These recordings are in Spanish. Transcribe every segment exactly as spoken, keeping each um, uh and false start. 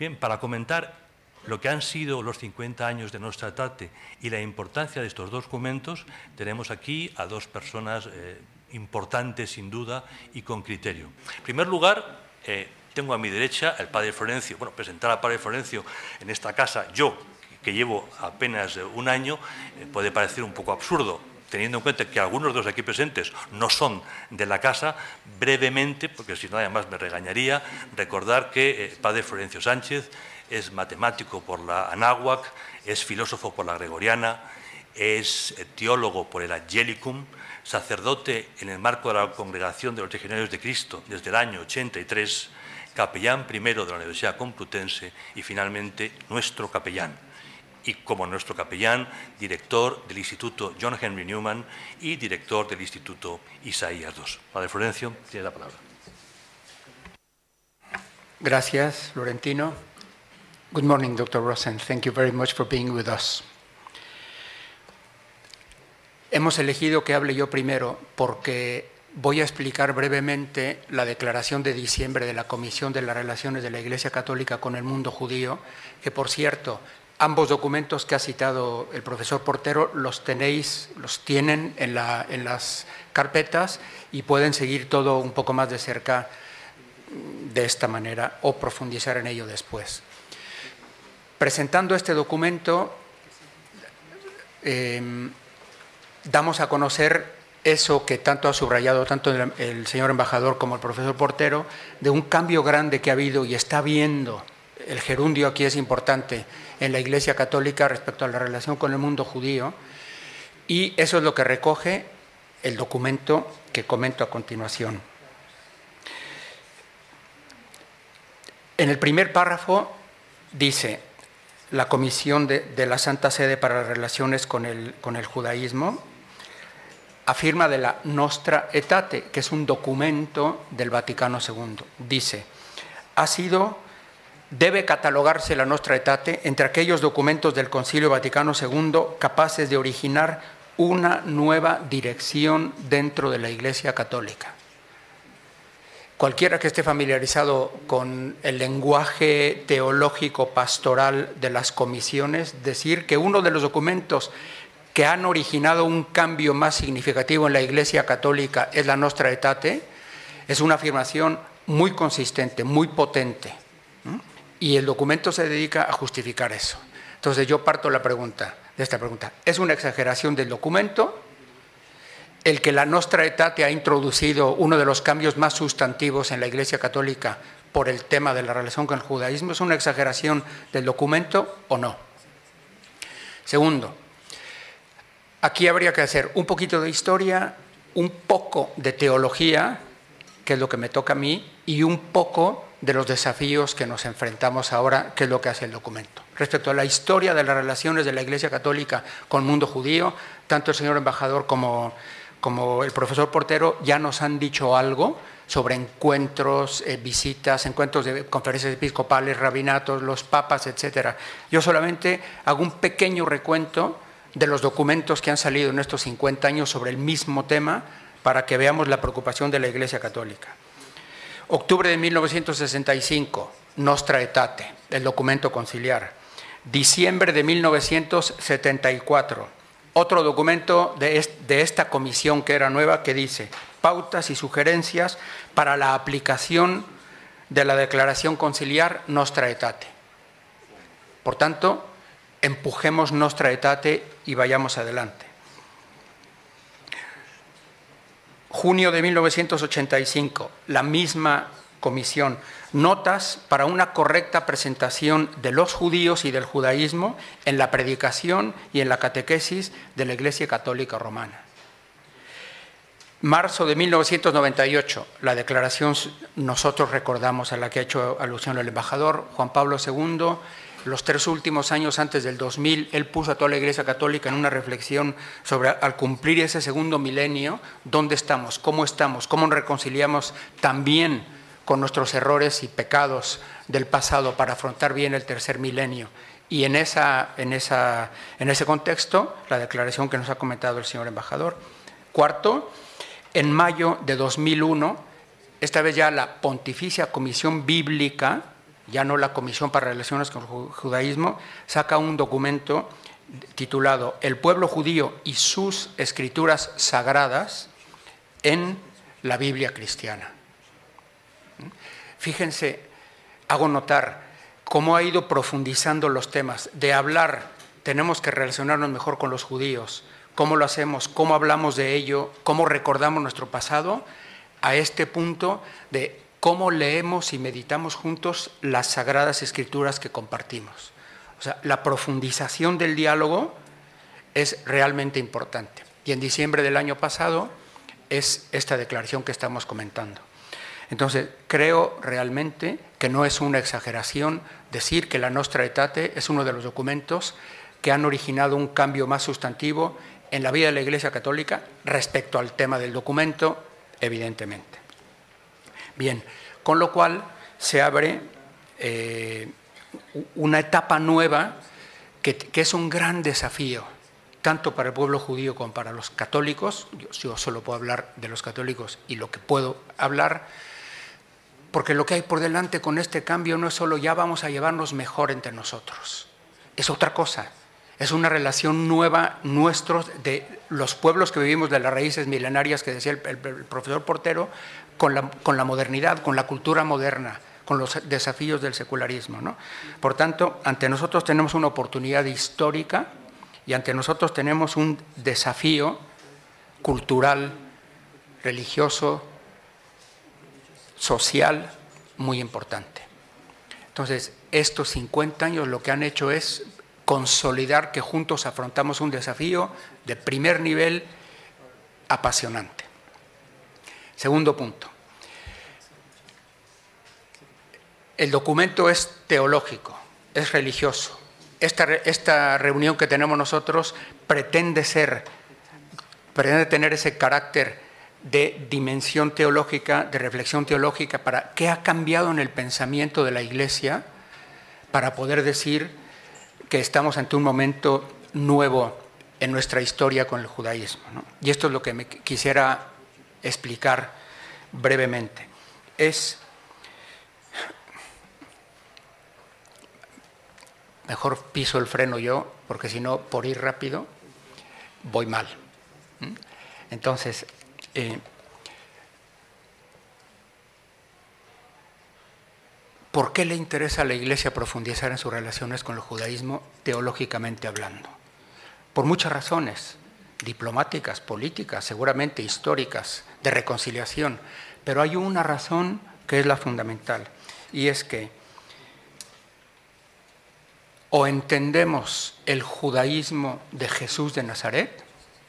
Bien, para comentar lo que han sido los cincuenta años de Nostra Aetate y la importancia de estos documentos, tenemos aquí a dos personas eh, importantes, sin duda, y con criterio. En primer lugar, eh, tengo a mi derecha el padre Florencio. Bueno, presentar al padre Florencio en esta casa, yo, que llevo apenas un año, eh, puede parecer un poco absurdo, teniendo en cuenta que algunos de los aquí presentes no son de la casa. Brevemente, porque si no además me regañaría, recordar que el padre Florencio Sánchez es matemático por la Anáhuac, es filósofo por la Gregoriana, es teólogo por el Angelicum, sacerdote en el marco de la Congregación de los Legionarios de Cristo desde el año ochenta y tres, capellán primero de la Universidad Complutense y finalmente nuestro capellán. Y como nuestro capellán, director del Instituto John Henry Newman y director del Instituto Isaías segundo. Padre Florencio, tiene la palabra. Gracias, Florentino. Good morning, Doctor Rosen. Thank you very much for being with us. Hemos elegido que hable yo primero porque voy a explicar brevemente la declaración de diciembre de la Comisión de las Relaciones de la Iglesia Católica con el Mundo Judío, que, por cierto, ambos documentos que ha citado el profesor Portero los tenéis, los tienen en, la, en las carpetas y pueden seguir todo un poco más de cerca de esta manera o profundizar en ello después. Presentando este documento, eh, damos a conocer eso que tanto ha subrayado tanto el, el señor embajador como el profesor Portero, de un cambio grande que ha habido y está habiendo. El gerundio aquí es importante en la Iglesia Católica respecto a la relación con el mundo judío, y eso es lo que recoge el documento que comento a continuación. En el primer párrafo dice: la Comisión de, de la Santa Sede para las Relaciones con el, con el Judaísmo afirma de la Nostra Aetate, que es un documento del Vaticano segundo. Dice: ha sido, debe catalogarse la Nostra Aetate entre aquellos documentos del Concilio Vaticano segundo capaces de originar una nueva dirección dentro de la Iglesia Católica. Cualquiera que esté familiarizado con el lenguaje teológico pastoral de las comisiones, decir que uno de los documentos que han originado un cambio más significativo en la Iglesia Católica es la Nostra Aetate, es una afirmación muy consistente, muy potente. Y el documento se dedica a justificar eso. Entonces yo parto la pregunta, de esta pregunta. ¿Es una exageración del documento el que la Nostra Aetate ha introducido uno de los cambios más sustantivos en la Iglesia Católica por el tema de la relación con el judaísmo? ¿Es una exageración del documento o no? Segundo, aquí habría que hacer un poquito de historia, un poco de teología, que es lo que me toca a mí, y un poco de los desafíos que nos enfrentamos ahora, que es lo que hace el documento. Respecto a la historia de las relaciones de la Iglesia Católica con el mundo judío, tanto el señor embajador como, como el profesor Portero ya nos han dicho algo sobre encuentros, eh, visitas, encuentros de conferencias episcopales, rabinatos, los papas, etcétera. Yo solamente hago un pequeño recuento de los documentos que han salido en estos cincuenta años sobre el mismo tema para que veamos la preocupación de la Iglesia Católica. Octubre de mil novecientos sesenta y cinco, Nostra Aetate, el documento conciliar. Diciembre de mil novecientos setenta y cuatro, otro documento de, est de esta comisión que era nueva, que dice: pautas y sugerencias para la aplicación de la declaración conciliar Nostra Aetate. Por tanto, empujemos Nostra Aetate y vayamos adelante. Junio de mil novecientos ochenta y cinco, la misma comisión, notas para una correcta presentación de los judíos y del judaísmo en la predicación y en la catequesis de la Iglesia Católica Romana. Marzo de mil novecientos noventa y ocho, la declaración, nosotros recordamos, a la que ha hecho alusión el embajador, Juan Pablo segundo, los tres últimos años antes del dos mil, él puso a toda la Iglesia Católica en una reflexión sobre, al cumplir ese segundo milenio, ¿dónde estamos? ¿Cómo estamos? ¿Cómo nos reconciliamos también con nuestros errores y pecados del pasado para afrontar bien el tercer milenio? Y en, esa, en, esa, en ese contexto, la declaración que nos ha comentado el señor embajador. Cuarto, en mayo de dos mil uno, esta vez ya la Pontificia Comisión Bíblica ya no la Comisión para Relaciones con el Judaísmo, saca un documento titulado El pueblo judío y sus escrituras sagradas en la Biblia cristiana. Fíjense, hago notar cómo ha ido profundizando los temas de hablar, tenemos que relacionarnos mejor con los judíos, cómo lo hacemos, cómo hablamos de ello, cómo recordamos nuestro pasado, a este punto de cómo leemos y meditamos juntos las sagradas escrituras que compartimos. O sea, la profundización del diálogo es realmente importante. Y en diciembre del año pasado es esta declaración que estamos comentando. Entonces, creo realmente que no es una exageración decir que la Nostra Aetate es uno de los documentos que han originado un cambio más sustantivo en la vida de la Iglesia Católica respecto al tema del documento, evidentemente. Bien, con lo cual se abre eh, una etapa nueva que, que es un gran desafío, tanto para el pueblo judío como para los católicos. Yo, yo solo puedo hablar de los católicos y lo que puedo hablar, porque lo que hay por delante con este cambio no es solo ya vamos a llevarnos mejor entre nosotros, es otra cosa. Es una relación nueva nuestros, de los pueblos que vivimos, de las raíces milenarias que decía el, el, el profesor Portero, con la, con la modernidad, con la cultura moderna, con los desafíos del secularismo, ¿no? Por tanto, ante nosotros tenemos una oportunidad histórica y ante nosotros tenemos un desafío cultural, religioso, social, muy importante. Entonces, estos cincuenta años lo que han hecho es consolidar que juntos afrontamos un desafío de primer nivel apasionante. Segundo punto. El documento es teológico, es religioso. Esta, esta reunión que tenemos nosotros pretende ser, pretende tener ese carácter de dimensión teológica, de reflexión teológica, para qué ha cambiado en el pensamiento de la Iglesia para poder decir que estamos ante un momento nuevo en nuestra historia con el judaísmo, ¿no? Y esto es lo que me quisiera explicar brevemente. Es, mejor piso el freno yo, porque si no, por ir rápido, voy mal. Entonces, eh, ¿por qué le interesa a la Iglesia profundizar en sus relaciones con el judaísmo, teológicamente hablando? Por muchas razones, diplomáticas, políticas, seguramente históricas, de reconciliación, pero hay una razón que es la fundamental, y es que o entendemos el judaísmo de Jesús de Nazaret,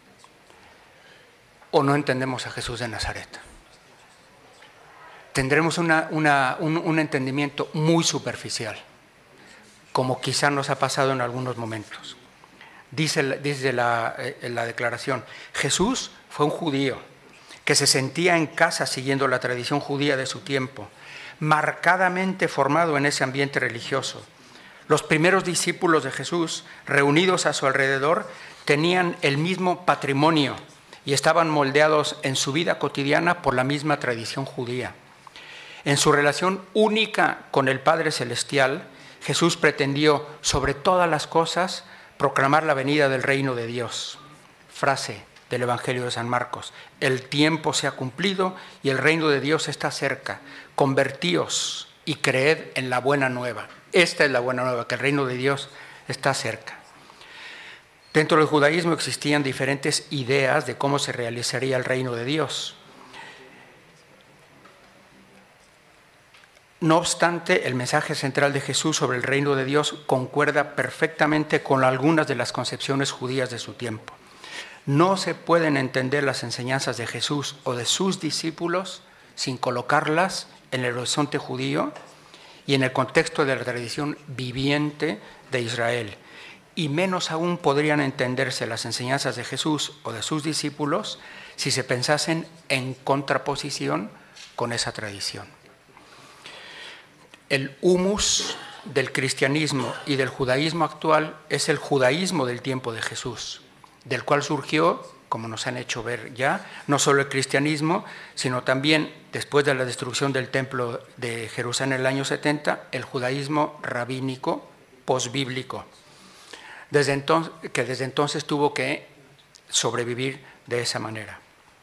o no entendemos a Jesús de Nazaret. Tendremos una, una, un, un entendimiento muy superficial, como quizá nos ha pasado en algunos momentos. Dice, dice la, eh, la declaración, Jesús fue un judío que se sentía en casa siguiendo la tradición judía de su tiempo, marcadamente formado en ese ambiente religioso. Los primeros discípulos de Jesús, reunidos a su alrededor, tenían el mismo patrimonio y estaban moldeados en su vida cotidiana por la misma tradición judía. En su relación única con el Padre Celestial, Jesús pretendió, sobre todas las cosas, proclamar la venida del reino de Dios. Frase del Evangelio de San Marcos: el tiempo se ha cumplido y el reino de Dios está cerca. Convertíos y creed en la buena nueva. Esta es la buena nueva, que el reino de Dios está cerca. Dentro del judaísmo existían diferentes ideas de cómo se realizaría el reino de Dios. No obstante, el mensaje central de Jesús sobre el reino de Dios concuerda perfectamente con algunas de las concepciones judías de su tiempo. No se pueden entender las enseñanzas de Jesús o de sus discípulos sin colocarlas en el horizonte judío y en el contexto de la tradición viviente de Israel. Y menos aún podrían entenderse las enseñanzas de Jesús o de sus discípulos si se pensasen en contraposición con esa tradición. El humus del cristianismo y del judaísmo actual es el judaísmo del tiempo de Jesús, del cual surgió, como nos han hecho ver ya, no solo el cristianismo, sino también, después de la destrucción del templo de Jerusalén en el año setenta, el judaísmo rabínico posbíblico, desde entonces, que desde entonces tuvo que sobrevivir de esa manera.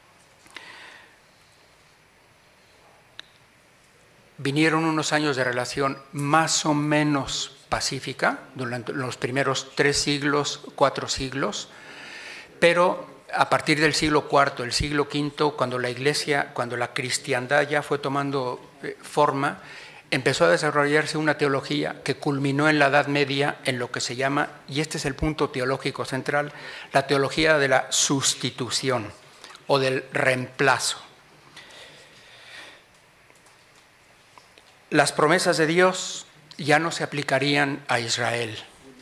Vinieron unos años de relación más o menos pacífica, durante los primeros tres siglos, cuatro siglos, pero a partir del siglo cuarto, el siglo quinto, cuando la Iglesia, cuando la cristiandad ya fue tomando forma, empezó a desarrollarse una teología que culminó en la Edad Media en lo que se llama, y este es el punto teológico central, la teología de la sustitución o del reemplazo. Las promesas de Dios ya no se aplicarían a Israel,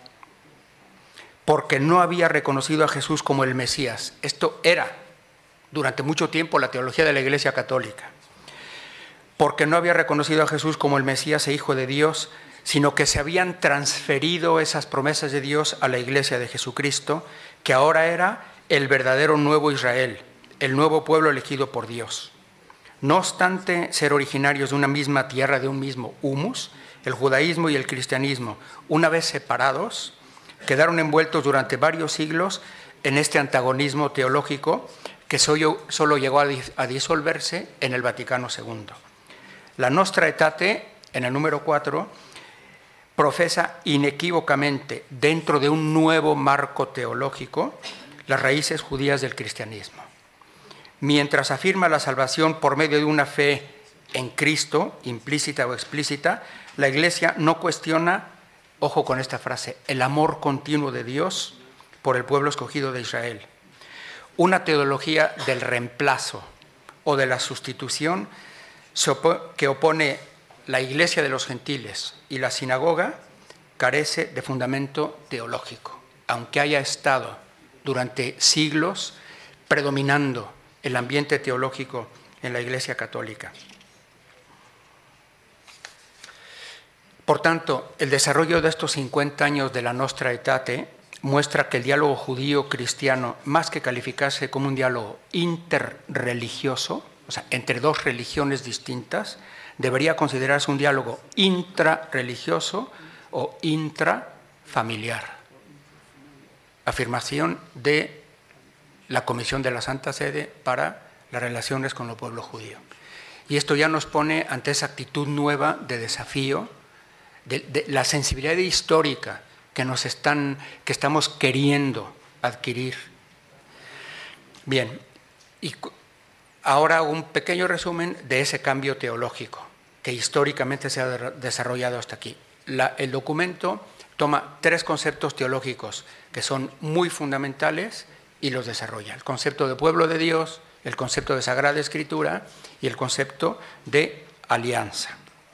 porque no había reconocido a Jesús como el Mesías. Esto era, durante mucho tiempo, la teología de la Iglesia Católica. Porque no había reconocido a Jesús como el Mesías e Hijo de Dios, sino que se habían transferido esas promesas de Dios a la Iglesia de Jesucristo, que ahora era el verdadero nuevo Israel, el nuevo pueblo elegido por Dios. No obstante ser originarios de una misma tierra, de un mismo humus, el judaísmo y el cristianismo, una vez separados, quedaron envueltos durante varios siglos en este antagonismo teológico que solo llegó a disolverse en el Vaticano segundo. La Nostra Aetate, en el número cuatro, profesa inequívocamente, dentro de un nuevo marco teológico, las raíces judías del cristianismo. Mientras afirma la salvación por medio de una fe en Cristo, implícita o explícita, la Iglesia no cuestiona, ojo con esta frase, el amor continuo de Dios por el pueblo escogido de Israel. Una teología del reemplazo o de la sustitución que opone la Iglesia de los gentiles y la sinagoga carece de fundamento teológico, aunque haya estado durante siglos predominando el ambiente teológico en la Iglesia Católica. Por tanto, el desarrollo de estos cincuenta años de la Nostra Aetate muestra que el diálogo judío-cristiano, más que calificarse como un diálogo interreligioso, o sea, entre dos religiones distintas, debería considerarse un diálogo intrarreligioso o intrafamiliar. Afirmación de la Comisión de la Santa Sede para las relaciones con el pueblo judío. Y esto ya nos pone ante esa actitud nueva de desafío, de, de la sensibilidad histórica que, nos están, que estamos queriendo adquirir. Bien, y ahora hago un pequeño resumen de ese cambio teológico que históricamente se ha desarrollado hasta aquí. La, el documento toma tres conceptos teológicos que son muy fundamentales y los desarrolla. El concepto de pueblo de Dios, el concepto de Sagrada Escritura y el concepto de alianza.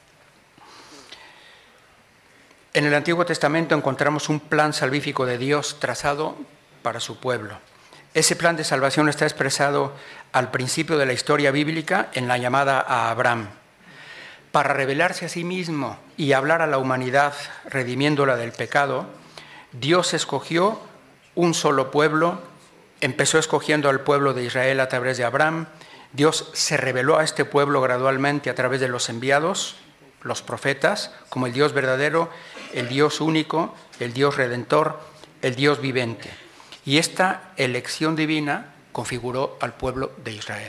En el Antiguo Testamento encontramos un plan salvífico de Dios trazado para su pueblo. Ese plan de salvación está expresado al principio de la historia bíblica en la llamada a Abraham. Para revelarse a sí mismo y hablar a la humanidad redimiéndola del pecado, Dios escogió un solo pueblo. Empezó escogiendo al pueblo de Israel a través de Abraham. Dios se reveló a este pueblo gradualmente a través de los enviados, los profetas, como el Dios verdadero, el Dios único, el Dios redentor, el Dios vivente. Y esta elección divina configuró al pueblo de Israel.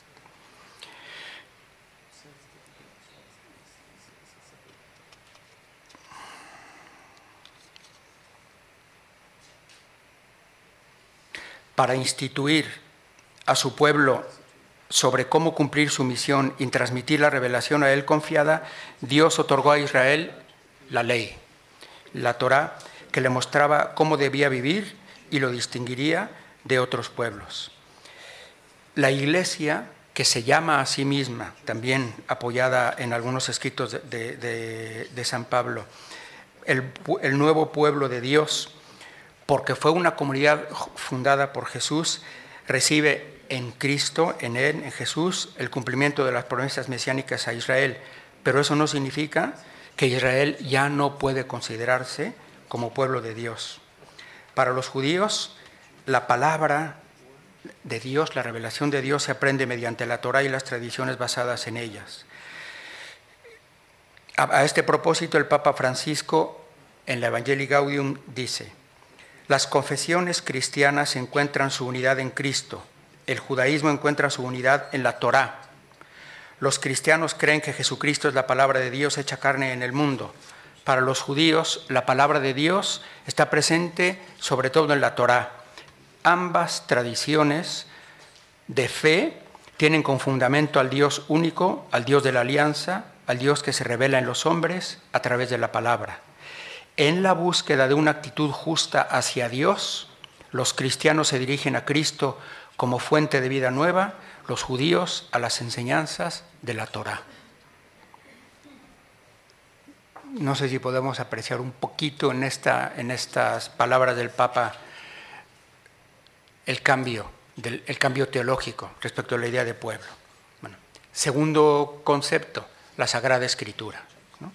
Para instituir a su pueblo sobre cómo cumplir su misión y transmitir la revelación a él confiada, Dios otorgó a Israel la ley, la Torá, que le mostraba cómo debía vivir y lo distinguiría de otros pueblos. La Iglesia, que se llama a sí misma, también apoyada en algunos escritos de, de, de, de San Pablo, el, el nuevo pueblo de Dios, porque fue una comunidad fundada por Jesús, recibe en Cristo, en Él, en Jesús, el cumplimiento de las promesas mesiánicas a Israel. Pero eso no significa que Israel ya no puede considerarse como pueblo de Dios. Para los judíos, la palabra de Dios, la revelación de Dios se aprende mediante la Torá y las tradiciones basadas en ellas. A, a este propósito, el Papa Francisco, en la Evangelii Gaudium, dice: las confesiones cristianas encuentran su unidad en Cristo, el judaísmo encuentra su unidad en la Torá. Los cristianos creen que Jesucristo es la palabra de Dios hecha carne en el mundo. Para los judíos, la palabra de Dios está presente sobre todo en la Torá. Ambas tradiciones de fe tienen como fundamento al Dios único, al Dios de la alianza, al Dios que se revela en los hombres a través de la palabra. En la búsqueda de una actitud justa hacia Dios, los cristianos se dirigen a Cristo como fuente de vida nueva, los judíos a las enseñanzas de la Torá. No sé si podemos apreciar un poquito en, esta, en estas palabras del Papa el cambio, del, el cambio teológico respecto a la idea de pueblo. Bueno, segundo concepto, la Sagrada Escritura, ¿no?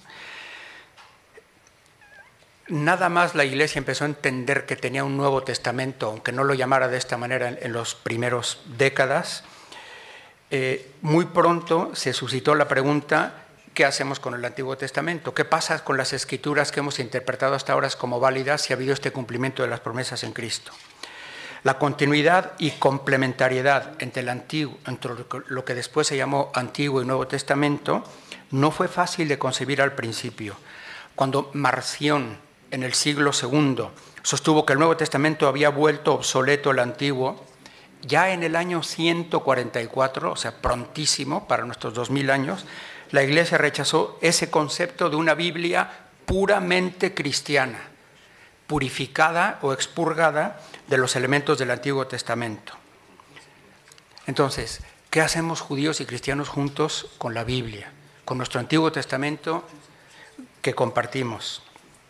Nada más la Iglesia empezó a entender que tenía un Nuevo Testamento, aunque no lo llamara de esta manera en, en los primeros décadas, eh, muy pronto se suscitó la pregunta: ¿qué hacemos con el Antiguo Testamento? ¿Qué pasa con las Escrituras que hemos interpretado hasta ahora como válidas si ha habido este cumplimiento de las promesas en Cristo? La continuidad y complementariedad entre, el antiguo, entre lo que después se llamó Antiguo y Nuevo Testamento no fue fácil de concebir al principio. Cuando Marción, en el siglo segundo, sostuvo que el Nuevo Testamento había vuelto obsoleto el Antiguo, ya en el año ciento cuarenta y cuatro, o sea, prontísimo para nuestros dos mil años, la Iglesia rechazó ese concepto de una Biblia puramente cristiana, purificada o expurgada de los elementos del Antiguo Testamento. Entonces, ¿qué hacemos judíos y cristianos juntos con la Biblia, con nuestro Antiguo Testamento que compartimos?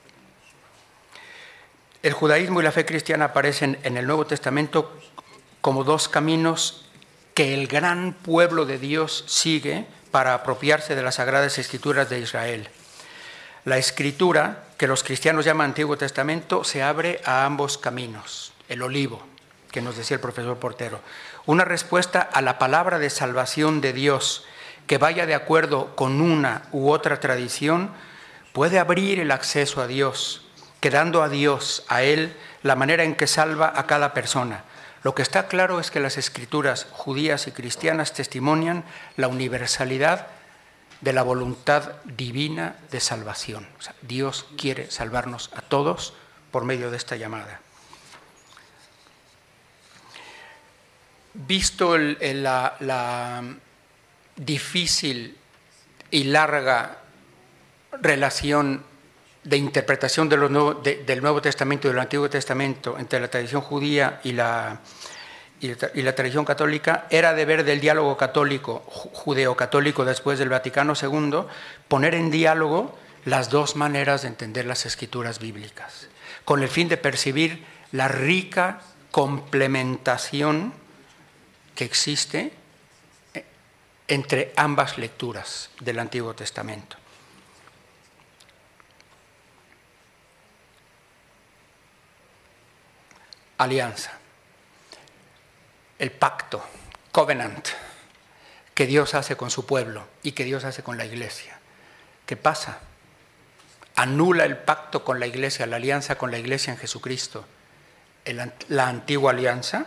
El judaísmo y la fe cristiana aparecen en el Nuevo Testamento como dos caminos que el gran pueblo de Dios sigue para apropiarse de las Sagradas Escrituras de Israel. La Escritura, que los cristianos llaman Antiguo Testamento, se abre a ambos caminos. El olivo, que nos decía el profesor Portero. Una respuesta a la palabra de salvación de Dios que vaya de acuerdo con una u otra tradición puede abrir el acceso a Dios, quedando a Dios, a Él, la manera en que salva a cada persona. Lo que está claro es que las Escrituras judías y cristianas testimonian la universalidad de la voluntad divina de salvación. O sea, Dios quiere salvarnos a todos por medio de esta llamada. Visto el, el, la, la difícil y larga relación de interpretación de los nuevo, de, del Nuevo Testamento y del Antiguo Testamento entre la tradición judía y la, y, la, y la tradición católica, era deber del diálogo católico, judeo-católico después del Vaticano segundo, poner en diálogo las dos maneras de entender las Escrituras bíblicas, con el fin de percibir la rica complementación que existe entre ambas lecturas del Antiguo Testamento. Alianza, el pacto, covenant, que Dios hace con su pueblo y que Dios hace con la Iglesia. ¿Qué pasa? Anula el pacto con la Iglesia, la alianza con la Iglesia en Jesucristo, el, la antigua alianza.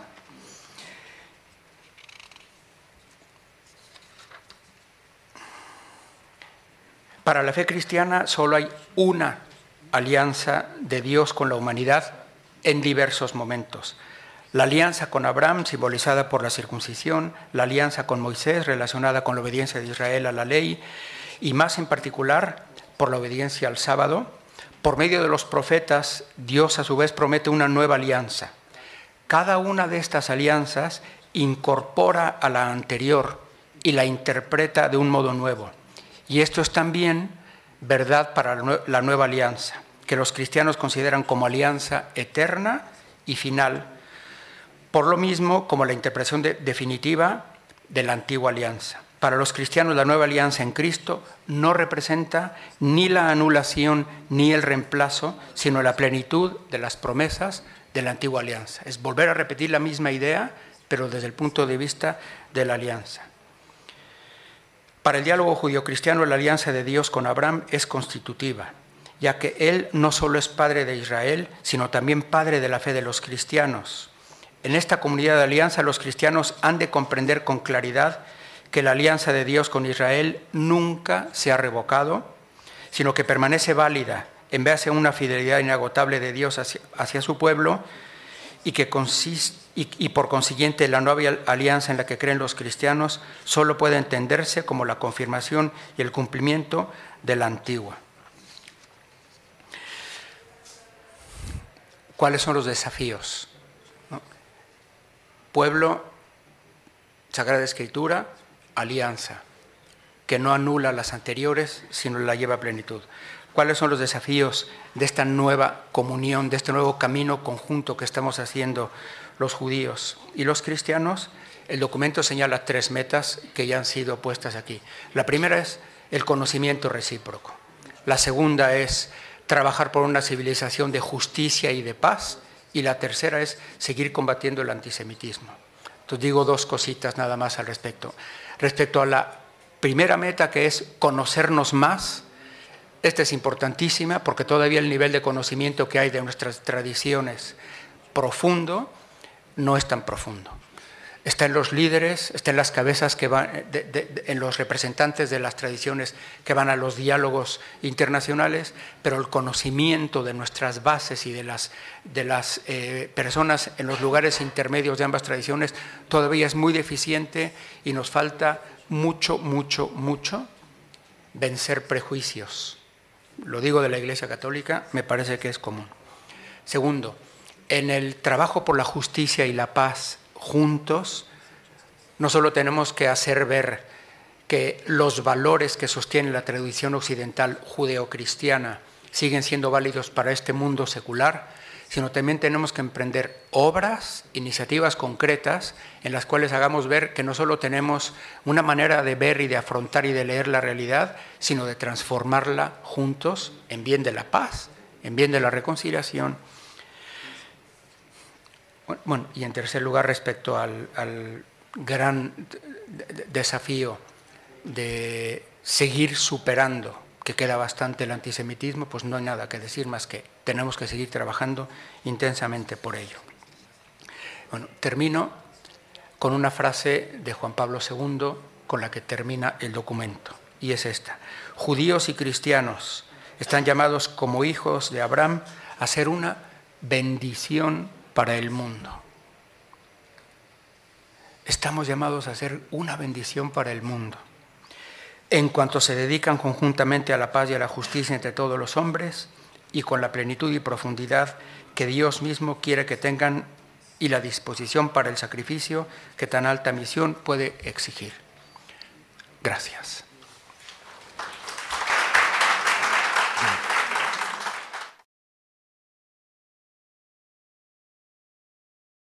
Para la fe cristiana solo hay una alianza de Dios con la humanidad en diversos momentos. La alianza con Abraham, simbolizada por la circuncisión, la alianza con Moisés, relacionada con la obediencia de Israel a la ley, y más en particular por la obediencia al sábado. Por medio de los profetas, Dios a su vez promete una nueva alianza. Cada una de estas alianzas incorpora a la anterior y la interpreta de un modo nuevo. Y esto es también verdad para la nueva alianza, que los cristianos consideran como alianza eterna y final, por lo mismo como la interpretación de, definitiva de la antigua alianza. Para los cristianos, la nueva alianza en Cristo no representa ni la anulación ni el reemplazo, sino la plenitud de las promesas de la antigua alianza. Es volver a repetir la misma idea, pero desde el punto de vista de la alianza. Para el diálogo judío-cristiano, la alianza de Dios con Abraham es constitutiva, ya que él no solo es padre de Israel, sino también padre de la fe de los cristianos. En esta comunidad de alianza, los cristianos han de comprender con claridad que la alianza de Dios con Israel nunca se ha revocado, sino que permanece válida en base a una fidelidad inagotable de Dios hacia, hacia su pueblo, y que consiste, y, y por consiguiente la nueva alianza en la que creen los cristianos solo puede entenderse como la confirmación y el cumplimiento de la antigua. ¿Cuáles son los desafíos? ¿No? Pueblo, Sagrada Escritura, alianza, que no anula las anteriores, sino la lleva a plenitud. ¿Cuáles son los desafíos de esta nueva comunión, de este nuevo camino conjunto que estamos haciendo los judíos y los cristianos? El documento señala tres metas que ya han sido puestas aquí. La primera es el conocimiento recíproco. La segunda es trabajar por una civilización de justicia y de paz. Y la tercera es seguir combatiendo el antisemitismo. Entonces digo dos cositas nada más al respecto. Respecto a la primera meta, que es conocernos más, esta es importantísima porque todavía el nivel de conocimiento que hay de nuestras tradiciones profundo no es tan profundo. Está en los líderes, está en las cabezas que van, de, de, de, en los representantes de las tradiciones que van a los diálogos internacionales, pero el conocimiento de nuestras bases y de las, de las eh, personas en los lugares intermedios de ambas tradiciones todavía es muy deficiente y nos falta mucho, mucho, mucho vencer prejuicios. Lo digo de la Iglesia Católica, me parece que es común. Segundo, en el trabajo por la justicia y la paz juntos, no solo tenemos que hacer ver que los valores que sostiene la tradición occidental judeocristiana siguen siendo válidos para este mundo secular, sino también tenemos que emprender obras, iniciativas concretas en las cuales hagamos ver que no solo tenemos una manera de ver y de afrontar y de leer la realidad, sino de transformarla juntos en bien de la paz, en bien de la reconciliación. Bueno, y en tercer lugar, respecto al, al gran desafío de seguir superando, que queda bastante, el antisemitismo, pues no hay nada que decir más que tenemos que seguir trabajando intensamente por ello. Bueno, termino con una frase de Juan Pablo segundo con la que termina el documento, y es esta: judíos y cristianos están llamados como hijos de Abraham a ser una bendición para el mundo. Estamos llamados a ser una bendición para el mundo, en cuanto se dedican conjuntamente a la paz y a la justicia entre todos los hombres, y con la plenitud y profundidad que Dios mismo quiere que tengan y la disposición para el sacrificio que tan alta misión puede exigir. Gracias.